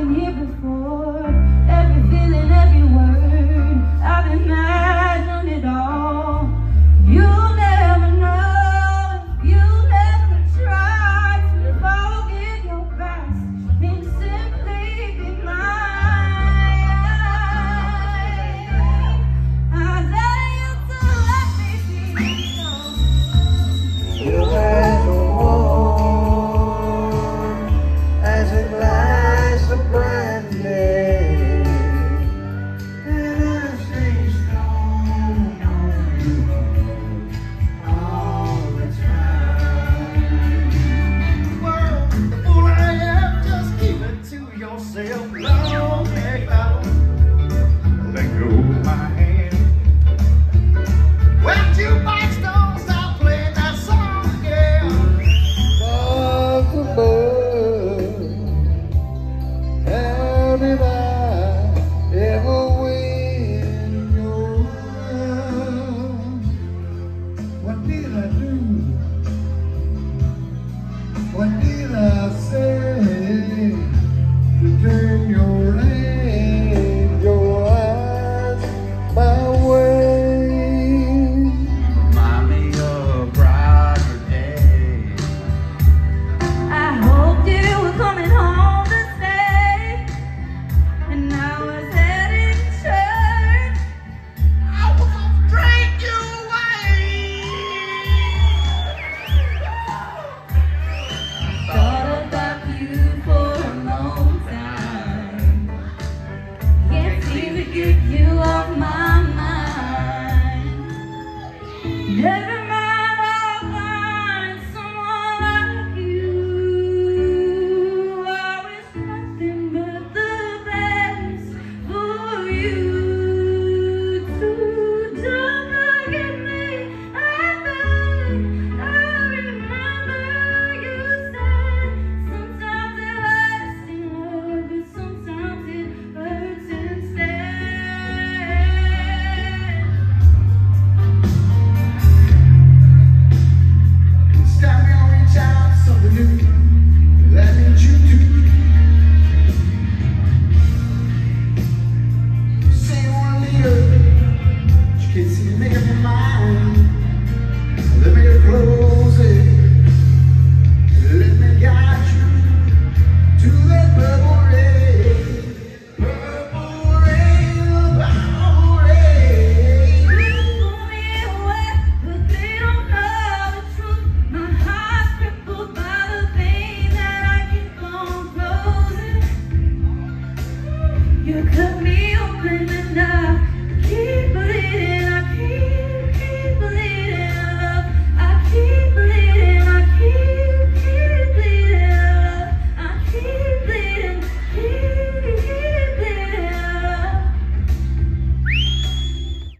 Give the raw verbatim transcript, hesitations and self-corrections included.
been here before. Every feeling, every word, I've imagined it all. You'll never know, you'll never try to forget your past and simply be mine. I dare you to let me be so. Your eyes are warm as a glass of brandy, and I stay strong on you all the time. Well, the fool I am, just keep it to yourself. Long neck out, let go of my hand. When jukebox don't stop playing that song again. Stars above, how did I ever win your love? What did I do? What did I say to turn your hand, your eyes my way? Remind me of a brighter day. I hoped you were coming home to stay, and I was headed to church. I was gonna drink you away. Thought about you for a long time. Can't seem to get you off my mind. Never mind, I'll find someone like you. I wish nothing but the best for you too. Don't forget me, I beg. I remember you said sometimes it lasts in love, but sometimes it hurts instead. It's time to reach out something new. Let me you do. Say you wanna leave her, but you can't seem to make up your mind. Let me close it. Let me guide you to that purple rain. Purple rain, purple rain. Pull me away, but they don't know the truth. My heart's crippled by the pain that I keep on closing. You could